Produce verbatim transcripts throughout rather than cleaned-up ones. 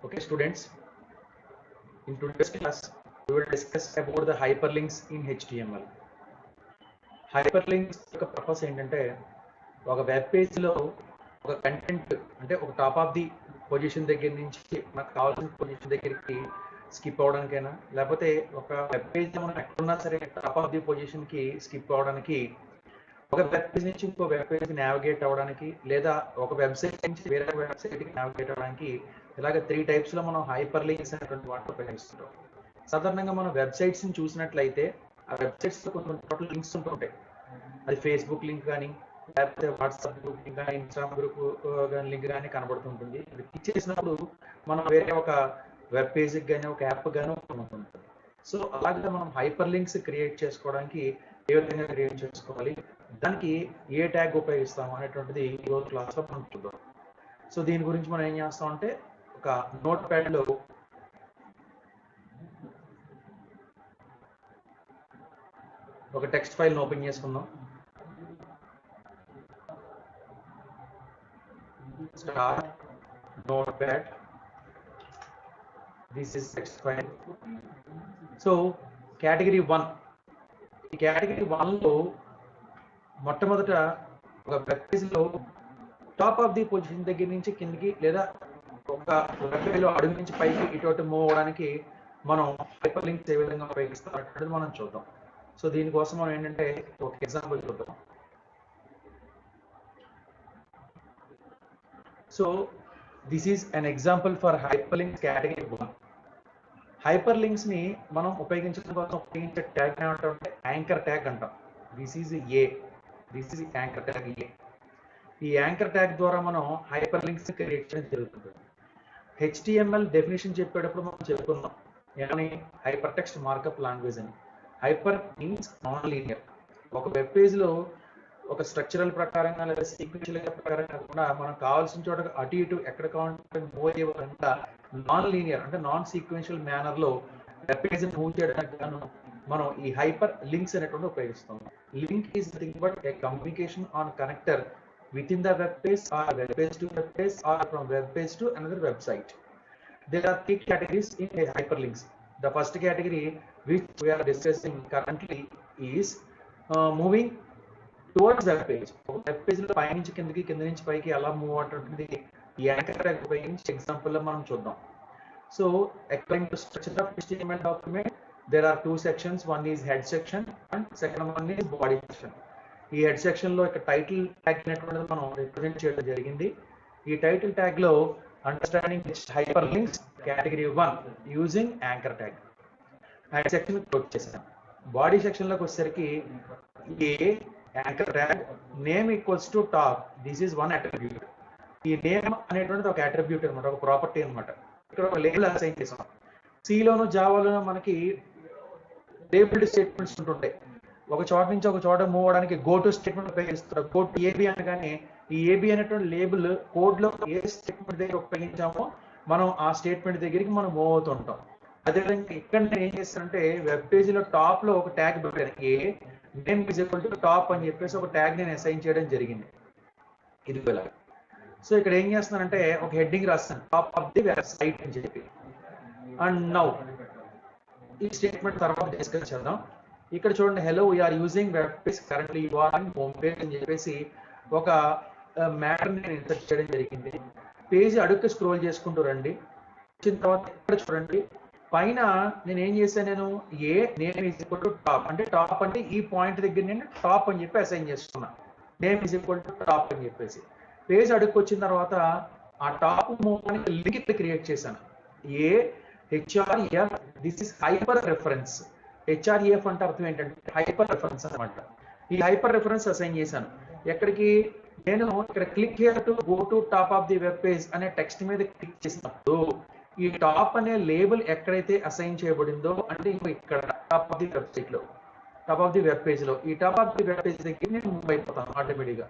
Okay, students, in today's class, we will discuss about the hyperlinks in H T M L. Hyperlinks యొక్క purpose ఏంటంటే ఒక web పేజ్లో ఒక content అంటే ఒక టాప్ ఆఫ్ ది పొజిషన్ దగ్గర నుంచి మనకు కావాల్సిన పొజిషన్ దగ్గరికి స్కిప్ అవడానికైనా లేకపోతే ఒక వెబ్ పేజ్లో మనం ఎక్కడున్నా సరే టాప్ ఆఫ్ ది పొజిషన్కి స్కిప్ అవడానికి ఒక వెబ్ పేజ్ నుంచి ఇంకో వెబ్ పేజ్కి నావిగేట్ అవ్వడానికి లేదా ఒక వెబ్సైట్ నుంచి వేరే వెబ్సైట్కి నావిగేట్ అవ్వడానికి ఇలాగ త్రీ టైప్స్లో మనం హైపర్ లింక్స్ అనేటువంటి వాటిని ఉపయోగిస్తుంటాం. సాధారణంగా మనం వెబ్సైట్స్ని చూసినట్లయితే ఆ వెబ్సైట్స్లో కొన్ని టోటల్ లింక్స్ ఉంటుంటాయి. అది ఫేస్బుక్ లింక్ కానీ లేకపోతే వాట్సాప్ గ్రూప్ లింక్ కానీ ఇన్స్టాగ్రామ్ గ్రూప్ లింక్ కానీ కనబడుతుంటుంది. అది క్లిక్ చేసినప్పుడు మనం వేరే ఒక వెబ్ పేజ్కి కానీ ఒక యాప్ కానీ ఉంటుంది. సో అలాగే మనం హైపర్ లింక్స్ క్రియేట్ చేసుకోవడానికి ఏ విధంగా క్రియేట్ చేసుకోవాలి, దానికి ఏ ట్యాగ్ ఉపయోగిస్తాం అనేటువంటిది ఈరోజు క్లాస్లో మనం చూద్దాం. సో దీని గురించి మనం ఏం చేస్తామంటే ఒక నోట్ ప్యాడ్లో ఒక టెక్స్ట్ ఫైల్ని ఓపెన్ చేసుకుందాం. Start notepad, this is text file. So category one, ఈ కేటగిరీ వన్లో మొట్టమొదట ఒక వెబ్ పేజ్లో టాప్ ఆఫ్ ది పొజిషన్ దగ్గర నుంచి కిందికి లేదా ఒక వెబ్ పేజ్లో అడుగు నుంచి పైకి ఇటు మూవ్ అవ్వడానికి మనం హైపర్ లింక్స్ ఏ విధంగా ఉపయోగిస్తాం అనేది మనం చూద్దాం. సో దీనికోసం మనం ఏంటంటే ఒక ఎగ్జాంపుల్ చూద్దాం. So this is an example for hyperlinks category one. Hyperlinks ని మనం ఉపయోగించడం కోసం ఉపయోగించే ట్యాగ్ ఏమంటే యాంకర్ ట్యాగ్ అంటాం. This is a this is anchor tag a. ఈ యాంకర్ ట్యాగ్ ద్వారా మనం హైపర్ లింక్స్ క్రియేట్ చేయడం జరుగుతుంది. హెచ్టిఎంఎల్ డెఫినేషన్ చెప్పేటప్పుడు మనం చెప్పుకున్నాం ఏమని, హైపర్ టెక్స్ట్ మార్కప్ లాంగ్వేజ్ అని. Hyper means non linear. ఒక వెబ్ పేజ్లో ఒక స్ట్రక్చరల్ ప్రకారంగా లేదా సీక్వెన్షియల్ ప్రకారంగా కాకుండా మనం కావాల్సిన చోట అటు ఇటు ఎక్కడ కావాలంటే మూవ్ అయ్యే విధంగా నాన్ లీనియర్ అంటే నాన్ సీక్వెన్షియల్ మేనర్లో వెబ్ పేజ్ని మూవ్ చేయడానికి గాను మనం ఈ హైపర్ లింక్స్ అనేటువంటి ఉపయోగిస్తాం. Link is nothing but a communication on connector within the web page or web page to web page or from web page to another website. There are three categories in hyperlinks. The first category which we are discussing currently is uh, moving towards web page. Web page లో పై నుంచి కిందకి కింద నుంచి పైకి ఎలా move అవుతుంది ఈ anchor tag ఉపయోగించి ఎగ్జాంపుల్ లో మనం చూద్దాం. So according to structure of H T M L document, there are two sections. One is head section and second one is body section. ఈ హెడ్ సెక్షన్ లో ఇక్కడ టైటిల్ ట్యాగ్ అనేటువంటిది మనం represent చేయడం జరిగింది. ఈ టైటిల్ ట్యాగ్ లో understanding hyperlinks category one using anchor tag head section close చేసాం. బాడీ సెక్షన్ లోకి వచ్చేసరికి a anchor tag name equals to top, this is one attribute. ఈ నేమ్ అనేటువంటిది ఒక అట్రిబ్యూట్ అనమాట, ఒక ప్రాపర్టీ అనమాట. ఇక్కడ ఒక లేబుల్ అసైన్ చేసాం. సిలోను జావాలోను మనకి లేబుల్డ్ స్టేట్మెంట్స్ ఉంటుంటాయి. ఒక చోట నుంచి ఒక చోట మూవ్ అవడానికి గో టు స్టేట్మెంట్ ఉపయోగిస్తారు. గో టు ఏబి అనగానే ఈ ఏబి అనేటువంటి లేబుల్ కోడ్ లో ఏ స్టేట్మెంట్ దగ్గర ఉపయోగించామో మనం ఆ స్టేట్మెంట్ దగ్గరికి మనం మూవ్ అవుతుంటాం. అదేవిధంగా ఇక్కడ నేను ఏం చేస్తానంటే వెబ్ పేజ్ లో టాప్ లో ఒక ట్యాగ్ పెట్టాను, a name is equal to top అని చెప్పేసి ఒక ట్యాగ్ నేను అసైన్ చేయడం జరిగింది. ఇది ఇలా. సో ఇక్కడ ఏం చేస్తున్నానంటే ఒక హెడ్డింగ్ రాస్తాను, టాప్ ఆఫ్ ది వెబ్సైట్ అని చెప్పి. అండ్ నౌ ఈ స్టేట్మెంట్ తర్వాత డిస్కస్ చేద్దాం. ఇక్కడ చూడండి, hello we are using web page currently you are on home page అని చెప్పేసి ఒక మ్యాటర్ నేను ఇన్సర్ట్ చేయడం జరిగింది. పేజ్ అడుగు స్క్రోల్ చేసుకుంటూ రండి. వచ్చిన తర్వాత ఇక్కడ చూడండి పైన నేను ఏం చేశాను, నేను a name is equal to top అంటే టాప్ అంటే ఈ పాయింట్ దగ్గర నేను టాప్ అని చెప్పి అసైన్ చేస్తున్నా. Name is equal to top అని చెప్పేసి పేజ్ అడుగు వచ్చిన తర్వాత ఆ టాప్ మూవ్కి లింక్ ఇక్కడ క్రియేట్ చేశాను. A HRF, this is hyper reference. HREF అంటే అర్థం ఏంటంటే హైపర్ రెఫరెన్స్ అనమాట. ఈ హైపర్ రెఫరెన్స్ అసైన్ చేశాను. ఎక్కడికి, నేను ఇక్కడ click here to go to top of the web page అనే టెక్స్ట్ మీద క్లిక్ చేసినప్పుడు ఈ టాప్ అనే లేబుల్ ఎక్కడైతే అసైన్ చేయబడిందో అంటే ఇక్కడ టాప్ ఆఫ్ ది వెబ్సైట్ లో top of the web page లో ఈ top of the web page దగ్గర నేను మూవ్ అయిపోతాను ఆటోమేటిక్గా.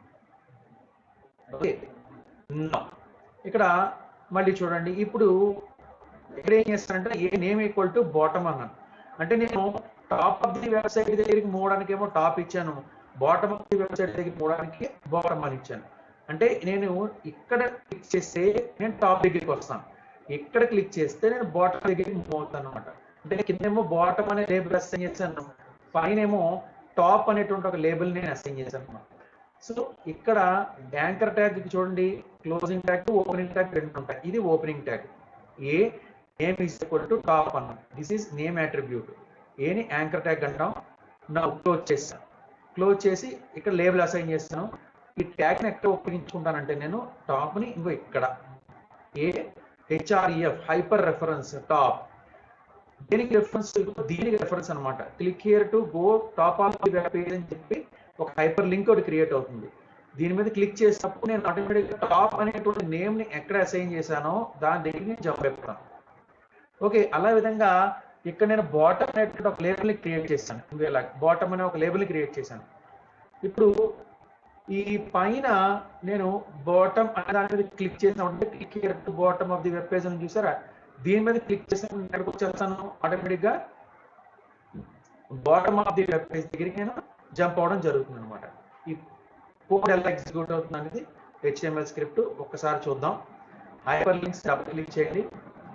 ఓకే, ఇక్కడ మళ్ళీ చూడండి, ఇప్పుడు ఇక్కడ ఏం చేస్తానంటే a name equal to bottom అన్నాను. అంటే నేను టాప్ ఆఫ్ ది వెబ్సైట్ దగ్గరికి మూవడానికి ఏమో టాప్ ఇచ్చాను, బాటమ్ ఆఫ్ ది వెబ్సైట్ దగ్గరికి మూవడానికి బాటమ్ అని ఇచ్చాను. అంటే నేను ఇక్కడ క్లిక్ చేస్తే నేను టాప్ దగ్గరికి వస్తాను. ఇక్కడ క్లిక్ చేస్తే నేను బాటమ్ దగ్గరికి మూవ్ అవుతాను అనమాట. అంటే కిందేమో బాటమ్ అనే లేబుల్ అసైన్ చేశాను, పైన ఏమో టాప్ అనేటువంటి ఒక లేబుల్ నేను అసైన్ చేశాను అనమాట. సో ఇక్కడ యాంకర్ ట్యాగ్ చూడండి, క్లోజింగ్ ట్యాగ్ ఓపెనింగ్ ట్యాగ్ రెండు ఉంటాయి. ఇది opening tag. A name is equal to top అన్నాం, దిస్ ఈజ్ నేమ్ అట్రిబ్యూట్. ఏని యాంకర్ ట్యాగ్ అంటాం. నా క్లోజ్ చేస్తాను, క్లోజ్ చేసి ఇక్కడ లేబుల్ అసైన్ చేస్తాను. ఈ ట్యాగ్ని ఎక్కడ ఉపయోగించుకుంటానంటే నేను టాప్ని ఇంకో ఇక్కడ a HREF hyper reference top, దీనికి రెఫరెన్స్ దీనికి రెఫరెన్స్ అనమాట. Click here to go top of the web page అని చెప్పి ఒక హైపర్ లింక్ ఒకటి క్రియేట్ అవుతుంది. దీని మీద క్లిక్ చేసినప్పుడు నేను ఆటోమేటిక్గా టాప్ అనేటువంటి నేమ్ని ఎక్కడ అసైన్ చేశానో దాని దగ్గర నేను జంప్ అయిపోతాను. ఓకే, అలా విధంగా ఇక్కడ నేను బాటమ్ అనేటువంటి ఒక లేబుల్ని క్రియేట్ చేశాను. ఇలా బాటమ్ అనే ఒక లేబుల్ని క్రియేట్ చేశాను. ఇప్పుడు ఈ పైన నేను బాటమ్ అనే దాని మీద క్లిక్ చేసినప్పుడు click here to bottom of the web page అని చూసారా, దీని మీద క్లిక్ చేసినప్పుడు ఎక్కడికి వచ్చేస్తాను, ఆటోమేటిక్గా bottom of the web page దగ్గరికి నేను జంప్ అవడం జరుగుతుంది అనమాట. ఈ కోడ్ ఎలా ఎగ్జిక్యూట్ అవుతుంది అనేది హెచ్టిఎంఎల్ స్క్రిప్ట్ ఒక్కసారి చూద్దాం. హైపర్ లింక్స్ డబుల్ క్లిక్ చేయండి.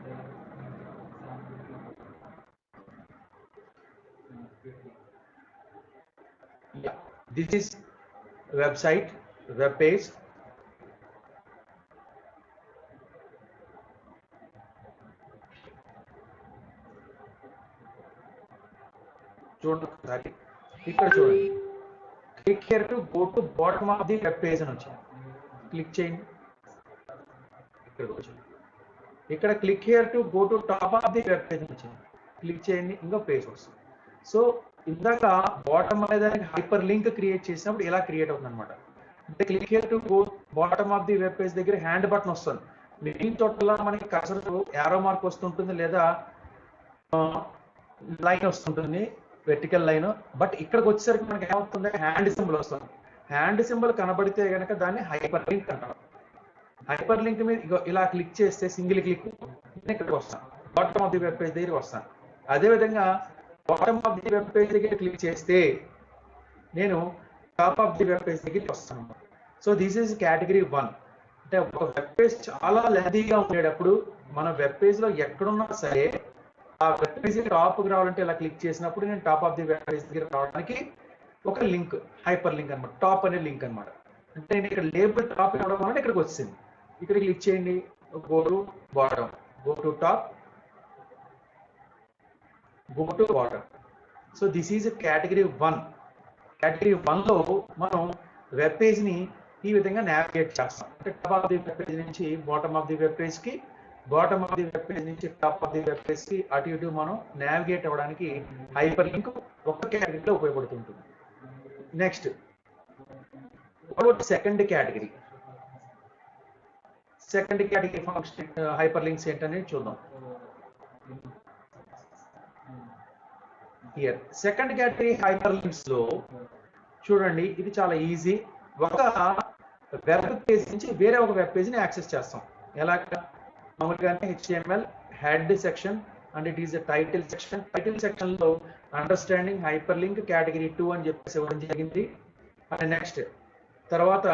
This is website web page. చూడండి ఒకసారి, ఇక్కడ చూడండి, click here to go to bottom of the web page అని వచ్చింది. క్లిక్ చేయండి, ఇక్కడికి వచ్చింది. ఇక్కడ click here to go to top of the web page అని వచ్చింది. క్లిక్ చేయండి, ఇంకో పేజ్ వస్తుంది. సో ఇందాక బాటమ్ అనే దానికి హైపర్ లింక్ క్రియేట్ చేసినప్పుడు ఇలా క్రియేట్ అవుతుంది అనమాట. అంటే click here to go bottom of the web page దగ్గర హ్యాండ్ బటన్ వస్తుంది. మిగిలిన చోట్ల మనకి కర్సర్ యారో మార్క్ వస్తుంటుంది, లేదా లైన్ వస్తుంటుంది, వెర్టికల్ లైన్. బట్ ఇక్కడికి వచ్చేసరికి మనకి ఏమవుతుంది, హ్యాండ్ సింబల్ వస్తుంది. హ్యాండ్ సింబల్ కనబడితే కనుక దాన్ని హైపర్ లింక్ అంటారు. హైపర్ లింక్ మీద ఇలా క్లిక్ చేస్తే సింగిల్ క్లిక్ నేను ఇక్కడికి వస్తాను, bottom of the web page దగ్గరికి వస్తాను. అదేవిధంగా bottom of the web page దగ్గర క్లిక్ చేస్తే నేను top of the web page దగ్గరికి వస్తాను. So this is category one. అంటే ఒక వెబ్ పేజ్ చాలా లెంతీగా ఉండేటప్పుడు మన వెబ్ పేజ్లో ఎక్కడున్నా సరే ఆ వెబ్ పేజ్ టాప్కి రావాలంటే ఇలా క్లిక్ చేసినప్పుడు నేను top of the web page దగ్గర రావడానికి ఒక లింక్, హైపర్ లింక్ అనమాట, టాప్ అనే లింక్ అనమాట. అంటే నేను ఇక్కడ లేబుల్ టాప్ ఇవ్వడం వల్ల ఇక్కడికి వచ్చింది. ఇక్కడ క్లిక్ చేయండి, go to bottom, go to top, go to bottom. So this is category one. Category వన్లో మనం వెబ్ పేజ్ని ఈ విధంగా నావిగేట్ చేస్తాం. అంటే top of the web page నుంచి బాటమ్ ఆఫ్ ది వెబ్ పేజ్కి, bottom of the web page నుంచి టాప్ ఆఫ్ ది వెబ్ పేజ్కి అటు ఇటు మనం నావిగేట్ అవ్వడానికి హైపర్ లింక్ ఒక్క కేటగిరీలో ఉపయోగపడుతుంటుంది. Next second category. Second category function hyperlinks ఏంటనేది చూద్దాం. Here second category hyperlinks లో చూడండి, ఇది చాలా ఈజీ. ఒక వెబ్ పేజ్ నుంచి వేరే ఒక వెబ్ పేజ్ని యాక్సెస్ చేస్తాం. ఎలాగా, మామూలుగానే HTML head section and it is a title section. Title section లో understanding hyperlink category two అని చెప్పేసి ఇవ్వడం జరిగింది. అండ్ నెక్స్ట్ తర్వాత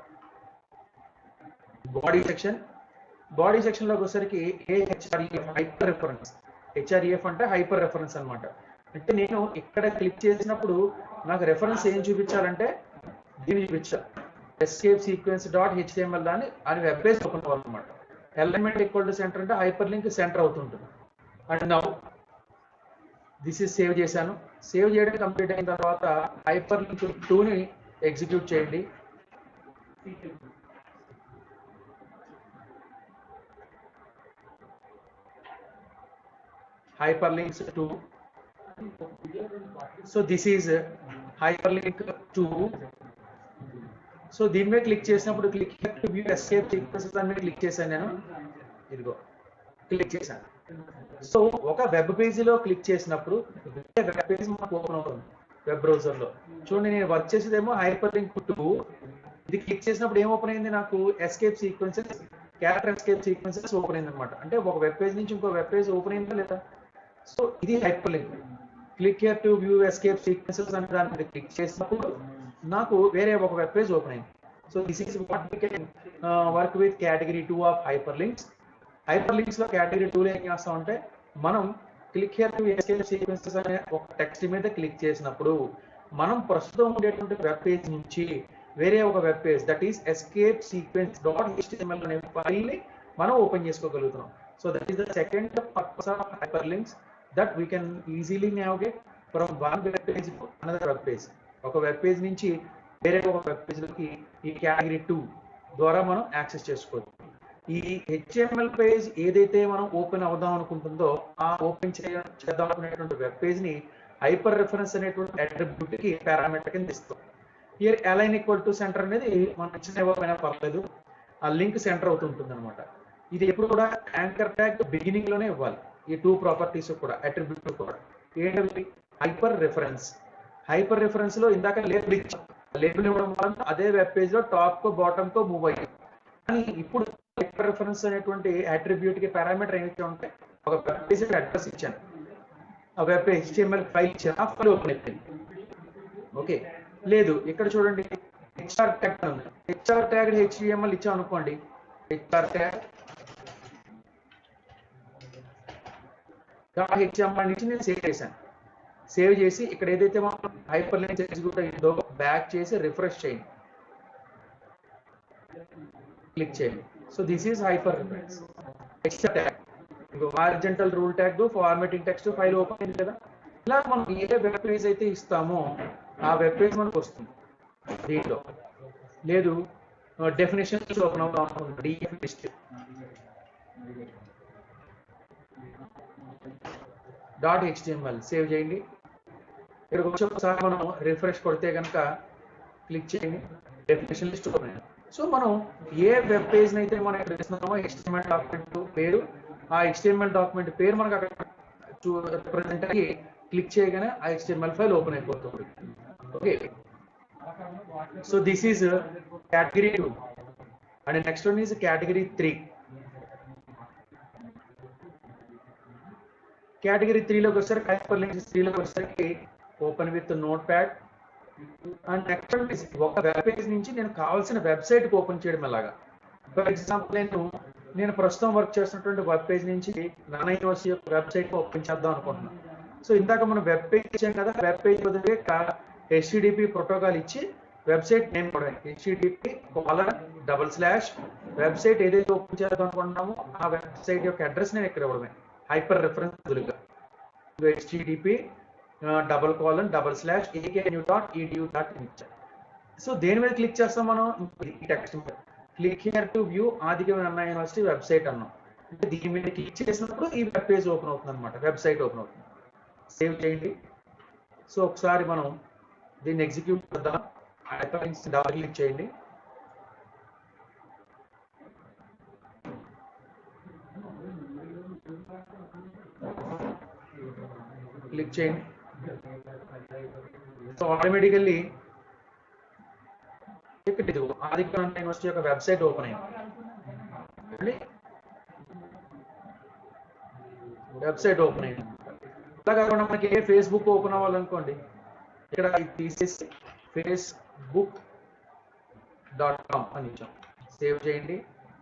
బాడీ సెక్షన్. బాడీ సెక్షన్ లోకి వచ్చేసరికి a HREF hyper reference. HREF అంటే హైపర్ రెఫరెన్స్ అనమాట. అంటే నేను ఇక్కడ క్లిక్ చేసినప్పుడు నాకు రెఫరెన్స్ ఏం చూపించాలంటే దీన్ని చూపించాలి, ఎస్కేప్ సీక్వెన్స్ డాట్ హెచ్టిఎంఎల్ దాన్ని అని వెబ్ పేజ్ ఓపెన్ అవ్వాలన్నమాట. ఎలిమెంట్ ఈక్వల్ టు సెంటర్ అంటే హైపర్ లింక్ సెంటర్ అవుతుంటుంది. And now this is save చేశాను. సేవ్ చేయడం కంప్లీట్ అయిన తర్వాత హైపర్ లింక్ టూని ఎగ్జిక్యూట్ చేయండి. hyperlinks to, so this is hyperlink to. So దీని మీద క్లిక్ చేసినప్పుడు click to view escape sequences దాని మీద క్లిక్ చేశాను నేను. ఇదిగో క్లిక్ చేశాను. సో ఒక వెబ్ పేజీలో క్లిక్ చేసినప్పుడు వెబ్ పేజ్ మనకు ఓపెన్ అవుతుంది వెబ్ బ్రౌజర్లో. చూడండి, నేను వర్క్ చేసేదేమో హైపర్ లింక్ టు. ఇది క్లిక్ చేసినప్పుడు ఏం ఓపెన్ అయింది, నాకు escape sequences, character escape sequences open అయింది అనమాట. అంటే ఒక వెబ్ పేజ్ నుంచి ఇంకో వెబ్ పేజ్ ఓపెన్ అయిందా లేదా. సో ఇది hyperlink. Click here to view escape sequences అనే దాని మీద క్లిక్ చేసినప్పుడు నాకు వేరే ఒక వెబ్ పేజ్ ఓపెన్ అయింది. So this is what we can work with category two of hyperlinks. Hyperlinks లో కేటగిరీ టూలో ఏం చేస్తామంటే మనం click here to escape sequences అనే ఒక టెక్స్ట్ మీద క్లిక్ చేసినప్పుడు మనం ప్రస్తుతం ఉండేటువంటి వెబ్ పేజ్ నుంచి వేరే ఒక web page that is escape sequence dot HTML అనే ఫైల్ ని మనం ఓపెన్ చేసుకోగలుగుతున్నాం. So that is the second purpose of hyperlinks that we can easily navigate from one web page to another web page. ఒక web page నుంచి వేరే ఒక web పేజ్లోకి ఈ category two ద్వారా మనం యాక్సెస్ చేసుకోవచ్చు. ఈ హెచ్టిఎంఎల్ పేజ్ ఏదైతే మనం ఓపెన్ అవుదాం అనుకుంటుందో ఆ ఓపెన్ చేద్దాం అనుకునేటువంటి వెబ్ పేజ్ ని హైపర్ రిఫరెన్స్ అనేటువంటి అట్రిబ్యూట్ కి పారామీటర్ కింద ఇస్తాం. Here align equal to center అనేది మనం ఇచ్చిన ఇవ్వకపోయినా పర్లేదు, ఆ లింక్ సెంటర్ అవుతుంటుంది అనమాట. ఇది ఎప్పుడు కూడా యాంకర్ ట్యాగ్ బిగినింగ్ లోనే ఇవ్వాలి. ఈ టూ ప్రాపర్టీస్ కూడా అట్రిబ్యూట్ కూడా ఏంటంటే హైపర్ రిఫరెన్స్. హైపర్ రిఫరెన్స్ లో ఇందాక లేబుల్ ఇచ్చాం, లేబుల్ ఇవ్వడం వల్ల అదే వెబ్ పేజ్ లో టాప్ కో బాటమ్ కో మూవ్ అయ్యాం. కానీ ఇప్పుడు హైపర్ రిఫరెన్స్ అనేటువంటి అట్రిబ్యూట్ కి పారామీటర్ ఏమి ఇచ్చామంటే ఒక వెబ్ పేజ్ అడ్రస్ ఇచ్చాను, ఆ వెబ్ పేజ్ హెచ్టిఎంఎల్ ఫైల్ ఇచ్చాను, ఆ ఫైల్ ఓపెన్ అయిపోయింది. ఓకే, లేదు ఇక్కడ చూడండి హెచ్ఆర్ ట్యాగ్ ఉంది, హెచ్ఆర్ ట్యాగ్ హెచ్టిఎంఎల్ ఇచ్చాం అనుకోండి, హెచ్ఆర్ ట్యాగ్ హెచ్టిఎంఎల్ నుంచి నేను సేవ్ చేశాను. సేవ్ చేసి ఇక్కడ ఏదైతే మనం హైపర్ లింక్ ఎగ్జిక్యూట్ అయ్యిందో బ్యాక్ చేసి రిఫ్రెష్ చేయండి, క్లిక్ చేయండి. So this is hyper reference. Extra tag horizontal rule tag formatting text file open అయింది కదా. ఇలా మనం ఏ వెబ్ పేజ్ అయితే ఇస్తామో ఆ వెబ్ పేజ్ మనకు వస్తుంది. దీంట్లో లేదు డెఫినేషన్స్ ఓపెన్ అవుతాం అనుకుంటున్నాం, DF list dot HTML save చేయండి. ఇక్కడికి వచ్చి ఒకసారి మనం రిఫ్రెష్ కొడితే కనుక క్లిక్ చేయండి, డెఫినేషన్ లిస్ట్ ఓపెన్ అయింది. సో మనం ఏ వెబ్ పేజ్ అయితే మనం ఇక్కడ ఇస్తున్నామో హెచ్టిఎంఎల్ డాక్యుమెంట్ పేరు, ఆ హెచ్టిఎంఎల్ డాక్యుమెంట్ పేరు మనకు అక్కడ రిప్రజెంట్ అయ్యి క్లిక్ చేయగానే ఆ హెచ్టిఎంఎల్ ఫైల్ ఓపెన్ అయిపోతుంది. Okay, so this is category two and next one is category three. Category త్రీలోకి వచ్చేసరికి హైపర్ లింక్స్ త్రీలోకి వచ్చేసరికి open with notepad and next ఒక వెబ్ పేజ్ నుంచి నేను కావాల్సిన వెబ్సైట్ ఓపెన్ చేయడం ఎలాగా. ఫర్ ఎగ్జాంపుల్ నేను నేను ప్రస్తుతం వర్క్ చేస్తున్నటువంటి వెబ్ పేజ్ నుంచి నానా యూనివర్సిటీ యొక్క వెబ్సైట్ ఓపెన్ చేద్దాం అనుకుంటున్నాను. సో ఇందాక మనం వెబ్ పేజ్ ఇచ్చాం కదా, వెబ్ పేజ్ బదులుగా హెచ్టిటిపి ప్రోటోకాల్ ఇచ్చి వెబ్సైట్ నేమ్ కూడా HTTP colon double slash website ఏదైతే ఓపెన్ చేద్దాం అనుకుంటున్నామో ఆ వెబ్సైట్ యొక్క అడ్రస్ నేను ఇక్కడ ఇవ్వడమే హైపర్ రిఫరెన్స్ బదులుగా HTTP double colon double slash AKNU dot EDU dot in ఇచ్చాను. సో దేని మీద క్లిక్ చేస్తాం మనం, ఈ టెక్స్ట్ మీద click here to view Adikavi Nannaya University website అన్నాం. అంటే దీని మీద క్లిక్ చేసినప్పుడు ఈ వెబ్ పేజ్ ఓపెన్ అవుతుంది అనమాట, వెబ్సైట్ ఓపెన్ అవుతుంది. సేవ్ చేయండి. సో ఒకసారి మనం దీన్ని ఎగ్జిక్యూట్ చేద్దాం. హైపర్ లింక్స్ డబుల్ క్లిక్ చేయండి. క్లిక్ చేయండి. సో ఆటోమేటికల్లీ ఇక్కడ ఇది ఆదిత్య యూనివర్సిటీ యొక్క వెబ్సైట్ ఓపెన్ అయింది, వెబ్సైట్ ఓపెన్ అయింది. అలా కాకుండా మనకి ఏ ఫేస్బుక్ ఓపెన్ అవ్వాలనుకోండి, ఇక్కడ తీసేసి ఫేస్బుక్ డాట్ కామ్ అని ఇచ్చాం. సేవ్ చేయండి.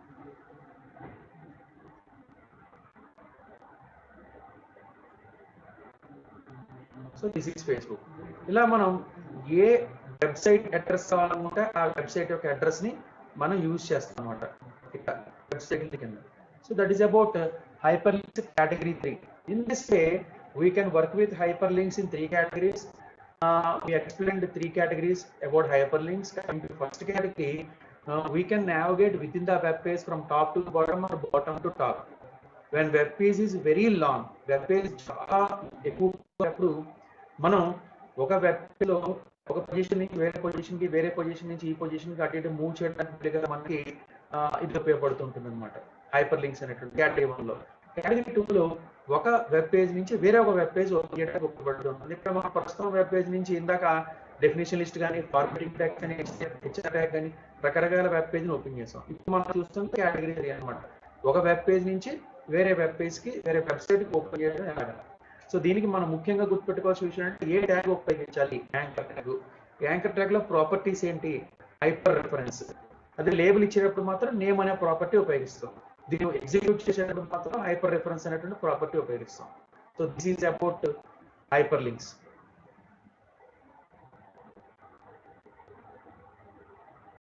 So this is Facebook. ఇలా మనం ఏ వెబ్సైట్ అడ్రస్ కావాలనుకుంటే ఆ వెబ్సైట్ యొక్క అడ్రస్ ని మనం యూజ్ చేస్తాం అనమాట ఇక్కడ వెబ్సైట్ కింద. So that is about hyperlinks category three. In this way, we can work with hyperlinks in three categories. Uh, we explained three categories about hyperlinks. Coming to first category, uh, we can navigate within the web page from top to bottom or bottom to top. When web page is very long, web page చాలా ఎక్కువ మనం ఒక web page లో ఒక position నుంచి వేరే position కి వేరే పొజిషన్ నుంచి ఈ పొజిషన్ కి అటు ఇటు మూవ్ చేయడానికి మనకి ఇది ఉపయోగపడుతుంటుంది అనమాట హైపర్ లింక్స్ అనేటువంటి కేటగిరీ వన్ లో. కేటగిరీ టూ లో ఒక వెబ్ పేజ్ నుంచి వేరే ఒక వెబ్ పేజ్ ఓపెన్ చేయడానికి ఉపయోగపడుతుంది. ఇక్కడ మనం ప్రస్తుతం వెబ్ పేజ్ నుంచి ఇందాక డెఫినేషన్ లిస్ట్ కానీ ఫార్మాటింగ్ ట్యాగ్ కానీ హెచ్ఆర్ ట్యాగ్ కానీ రకరకాల వెబ్ పేజ్ ని ఓపెన్ చేస్తాం. ఇప్పుడు మనం చూస్తుంది కేటగిరీ త్రీ అనమాట, ఒక వెబ్ పేజ్ నుంచి వేరే వెబ్ పేజ్ కి వేరే వెబ్సైట్ కి ఓపెన్ చేయడం ఎలాగా. సో దీనికి మనం ముఖ్యంగా గుర్తుపెట్టుకోవాల్సిన విషయం అంటే ఏ ట్యాగ్ ఉపయోగించాలి. యాంకర్ ట్యాగ్, యాంకర్ ట్యాగ్ లో ప్రాపర్టీస్ ఏంటి, హైపర్ రిఫరెన్స్. అదే లేబుల్ ఇచ్చేటప్పుడు మాత్రం నేమ్ అనే ప్రాపర్టీ ఉపయోగిస్తాం. దీన్ని ఎగ్జిక్యూట్ చేసేటప్పుడు మాత్రం హైపర్ రెఫరెన్స్ అనేటువంటి ప్రాపర్టీ ఉపయోగిస్తాం. So this is about hyper links.